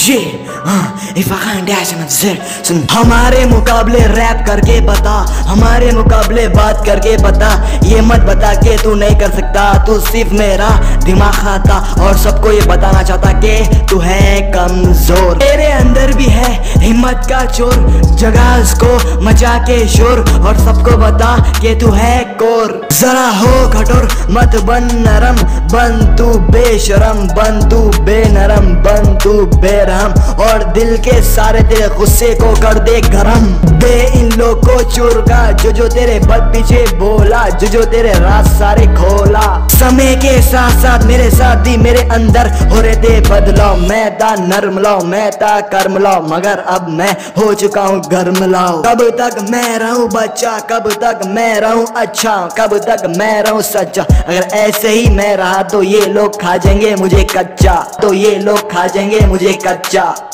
ये सुन, हमारे मुकाबले रैप करके बता, हमारे मुकाबले बात करके बता। ये मत बता कि तू नहीं कर सकता, तू सिर्फ मेरा दिमाग खाता और सबको ये बताना चाहता कि तू है कमजोर। तेरे अंदर भी है हिम्मत का चोर, जगा उसको मचा के शोर और सबको बता कि तू है कोर। जरा हो कठोर मत बन नरम, बन तू बेशरम, बन तू बेनरम, बन तू बेरहम और दिल के सारे तेरे गुस्से को कर दे गरम। दे इन लोग को चोर का जो तेरे बद पीछे बोला, जो तेरे राज सारे खोला। समय के साथ साथ मेरे साथ भी मेरे अंदर हो रहे थे बदलाव। मैं था नर्म लाओ, मैं था कर्म लाओ, मगर अब मैं हो चुका हूँ गर्म लाओ। कब तक मैं रहूं बच्चा, कब तक मैं रहूं अच्छा, कब तक मैं रहूं सच्चा। अगर ऐसे ही मैं रहा तो ये लोग खा जाएंगे मुझे कच्चा, तो ये लोग खा जाएंगे मुझे कच्चा।